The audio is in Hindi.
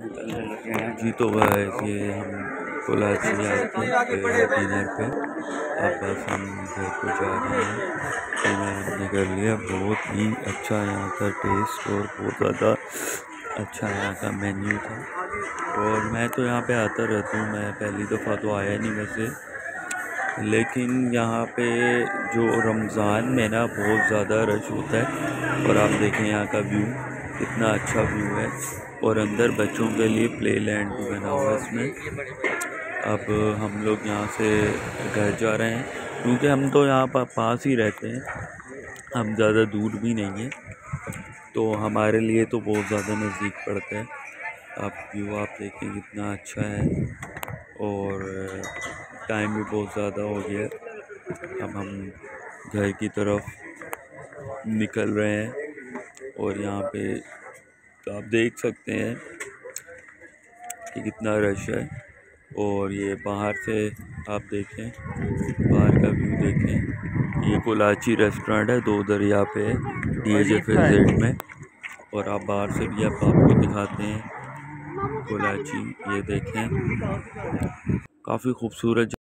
जी तो गाइस ये हम कोलाची आए थे डिनर पे। अब बस हम घर को जा रहे हैं। डिनर हमने कर लिया। बहुत ही अच्छा यहाँ का टेस्ट और बहुत ज़्यादा अच्छा यहाँ का मेन्यू था। और मैं तो यहाँ पे आता रहता हूँ, मैं पहली दफ़ा तो आया नहीं वैसे, लेकिन यहाँ पे जो रमज़ान में ना बहुत ज़्यादा रश होता है। और आप देखें यहाँ का व्यू कितना अच्छा व्यू है। और अंदर बच्चों के लिए प्ले लैंड भी बना हुआ है इसमें। अब हम लोग यहाँ से घर जा रहे हैं क्योंकि हम तो यहाँ पास ही रहते हैं, हम ज़्यादा दूर भी नहीं हैं, तो हमारे लिए तो बहुत ज़्यादा नज़दीक पड़ता है। आप व्यू आप देखें कितना अच्छा है। और टाइम भी बहुत ज़्यादा हो गया। अब हम घर की तरफ निकल रहे हैं। और यहाँ पे तो आप देख सकते हैं कि कितना रश है। और ये बाहर से आप देखें, बाहर का व्यू देखें। ये कोलाची रेस्टोरेंट है, 2 दरिया पे है, DHFZ में। और आप बाहर से भी आपको दिखाते हैं कोलाची। ये देखें काफ़ी खूबसूरत